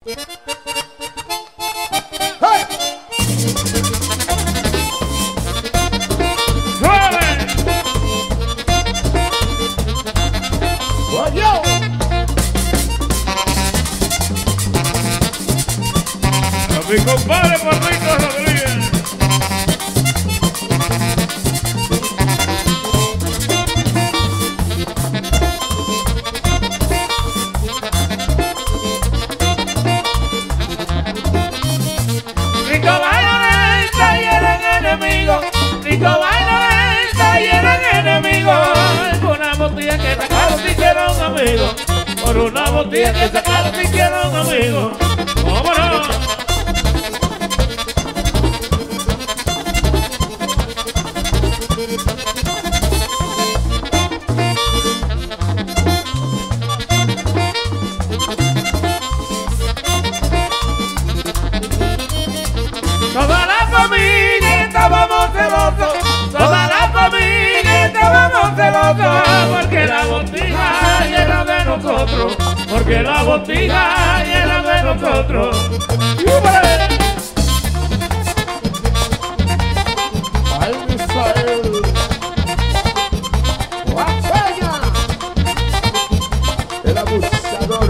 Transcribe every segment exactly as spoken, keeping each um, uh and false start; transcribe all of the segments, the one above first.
Mi compadre Juanito Rodríguez. Rico baila lenta y eran enemigos. Rico baila lenta y eran enemigos. Por una botella que sacaron se hicieron amigos. Por una botella que sacaron se hicieron amigos. ¡Vámonos! Toda la familia estábamos celosos, toda la familia estábamos celosos, porque la botija era de nosotros, porque la botija era de nosotros. Ay, Misael. ¡Guapeña! El abusador.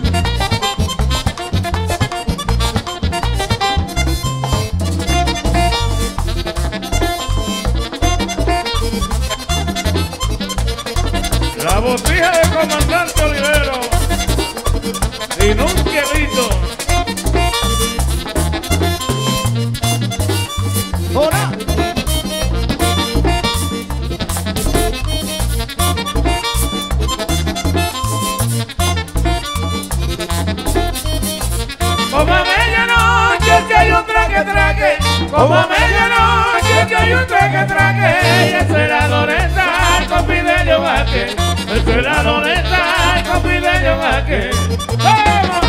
La botija del comandante Olivero y nunca visto. ¡Hola! Como a medianoche que hay un traque traque, como a medianoche que hay un traque traque, y eso era Loreta con Fidelio Vázquez, eso era Loreta con Fidelio Vázquez. ¡Vamos!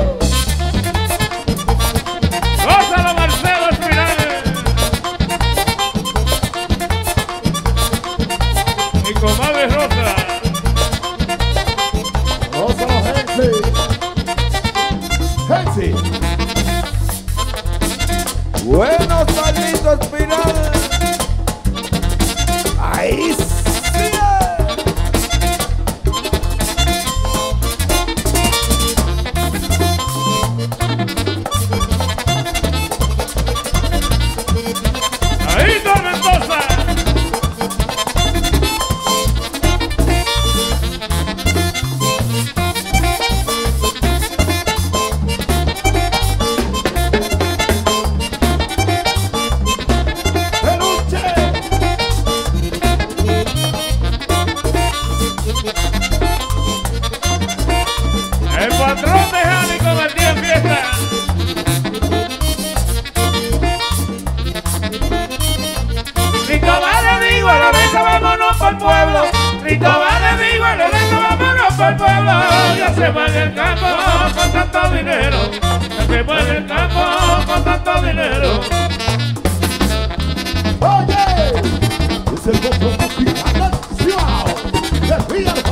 ¡Gózalo, Marcelo Espinal! Mi comadre Rosa. ¡Gózalo, Hensi! ¡Hensi! Buenos Carlitos Espinal. ¡Ahí sí! Ahí con Mendoza. ¡Peluche! El patrón de Jani con el día en fiesta. Cristóbal le digo, Lorenzo, vámonos por el pueblo. Cristóbal le digo, Lorenzo, vámonos por el pueblo. Ya se va en el campo con tanto dinero. Ya se va en el campo con tanto dinero. ¡Oye! Es el compromiso nacional de Río